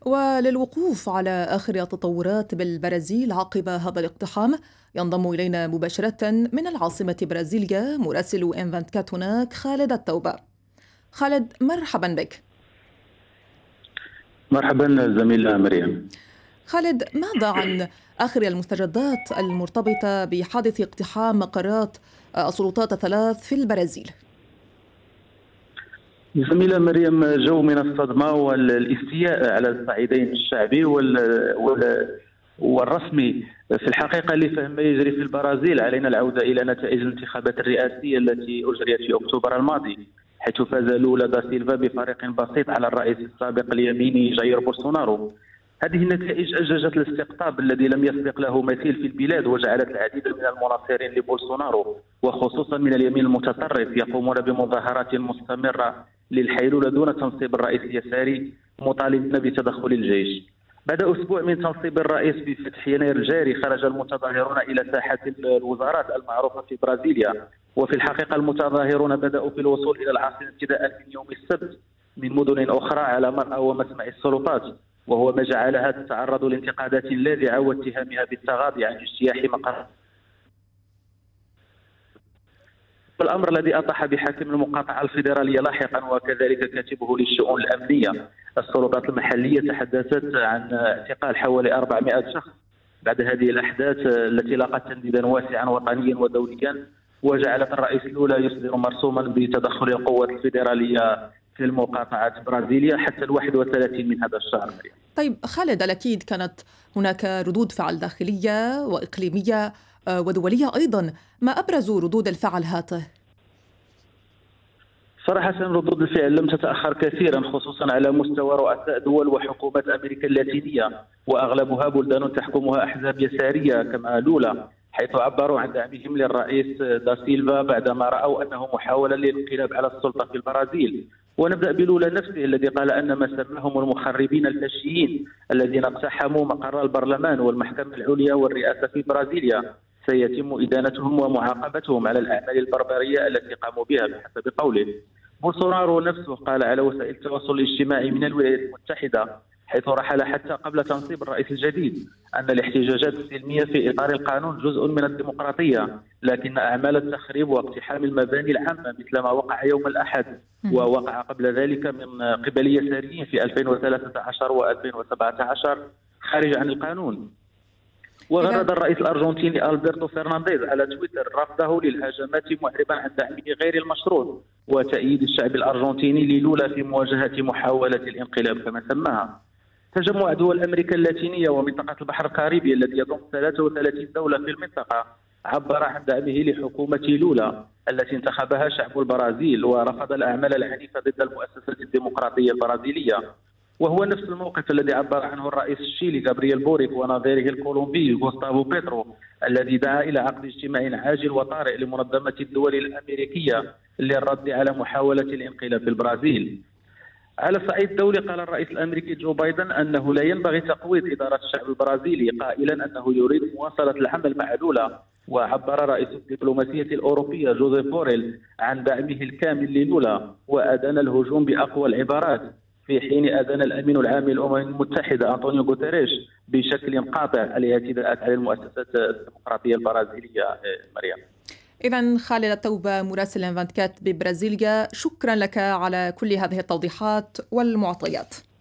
وللوقوف على آخر التطورات بالبرازيل عقب هذا الاقتحام ينضم إلينا مباشرة من العاصمة برازيليا مراسل إنفانتكات هناك خالد التوبة. خالد، مرحبا بك. مرحبا زميلة مريم. خالد، ماذا عن آخر المستجدات المرتبطة بحادث اقتحام مقرات السلطات الثلاث في البرازيل؟ زميلة مريم، جو من الصدمة والاستياء على الصعيدين الشعبي والرسمي. في الحقيقة لفهم ما يجري في البرازيل علينا العودة إلى نتائج الانتخابات الرئاسية التي أجريت في أكتوبر الماضي، حيث فاز لولا دا سيلفا بفارق بسيط على الرئيس السابق اليميني جاير بولسونارو. هذه النتائج أججت الاستقطاب الذي لم يسبق له مثيل في البلاد، وجعلت العديد من المناصرين لبولسونارو وخصوصا من اليمين المتطرف يقومون بمظاهرات مستمرة للحيلولة دون تنصيب الرئيس اليساري، مطالبين بتدخل الجيش. بعد أسبوع من تنصيب الرئيس بفتح يناير الجاري، خرج المتظاهرون إلى ساحة الوزارات المعروفة في برازيليا. وفي الحقيقة المتظاهرون بدأوا في الوصول إلى العاصمة ابتداء من يوم السبت من مدن أخرى على مرأى ومسمع السلطات، وهو ما جعلها تتعرض لانتقادات لاذعة واتهامها بالتغاضي عن اجتياح مقر. الأمر الذي أطاح بحاكم المقاطعة الفيدرالية لاحقا وكذلك كاتبه للشؤون الأمنية. السلطات المحلية تحدثت عن اعتقال حوالي 400 شخص بعد هذه الأحداث التي لاقت تنديدا واسعا وطنيا ودوليا، وجعلت الرئيس لولا يصدر مرسوما بتدخل القوات الفيدرالية في المقاطعة برازيليا حتى 31 من هذا الشهر. طيب خالد، الأكيد كانت هناك ردود فعل داخلية وإقليمية ودولية أيضا، ما أبرز ردود الفعل هاته؟ صراحة ردود الفعل لم تتأخر كثيرا، خصوصا على مستوى رؤساء دول وحكومات أمريكا اللاتينية، وأغلبها بلدان تحكمها أحزاب يسارية كما لولا، حيث عبروا عن دعمهم للرئيس دا سيلفا بعدما رأوا أنه محاولة للانقلاب على السلطة في البرازيل. ونبدأ بلولا نفسه الذي قال أن ما سماهم المخربين الفاشيين الذين اقتحموا مقر البرلمان والمحكمة العليا والرئاسة في برازيليا سيتم إدانتهم ومعاقبتهم على الأعمال البربرية التي قاموا بها بحسب قوله. بولسونارو نفسه قال على وسائل التواصل الاجتماعي من الولايات المتحدة، حيث رحل حتى قبل تنصيب الرئيس الجديد، أن الاحتجاجات السلمية في إطار القانون جزء من الديمقراطية، لكن أعمال التخريب واقتحام المباني العامة مثل ما وقع يوم الأحد ووقع قبل ذلك من قبل يساريين في 2013 و2017 خارج عن القانون. وغرد الرئيس الأرجنتيني ألبرتو فرنانديز على تويتر رفضه للهجمات، معربا عن دعمه غير المشروط وتأييد الشعب الأرجنتيني للولا في مواجهة محاولة الانقلاب كما سماها. تجمع دول أمريكا اللاتينية ومنطقة البحر الكاريبي الذي يضم 33 دولة في المنطقة عبر عن دعمه لحكومة لولا التي انتخبها شعب البرازيل، ورفض الأعمال العنيفة ضد المؤسسة الديمقراطية البرازيلية. وهو نفس الموقف الذي عبر عنه الرئيس الشيلي غابرييل بوريك ونظيره الكولومبي غوستافو بيترو الذي دعا إلى عقد اجتماع عاجل وطارئ لمنظمة الدول الأمريكية للرد على محاولة الانقلاب في البرازيل. على الصعيد الدولي، قال الرئيس الأمريكي جو بايدن أنه لا ينبغي تقويض إدارة الشعب البرازيلي، قائلا أنه يريد مواصلة العمل مع لولا. وعبر رئيس الدبلوماسية الأوروبية جوزيف بوريل عن دعمه الكامل للولا، وأدان الهجوم بأقوى العبارات، في حين أدان الأمين العام للأمم المتحدة أنطونيو غوتيريش بشكل قاطع الاعتداءات على المؤسسات الديمقراطية البرازيلية. مريم. إذن خالد التوبة مراسل إنفانتكات ببرازيليا، شكرا لك على كل هذه التوضيحات والمعطيات.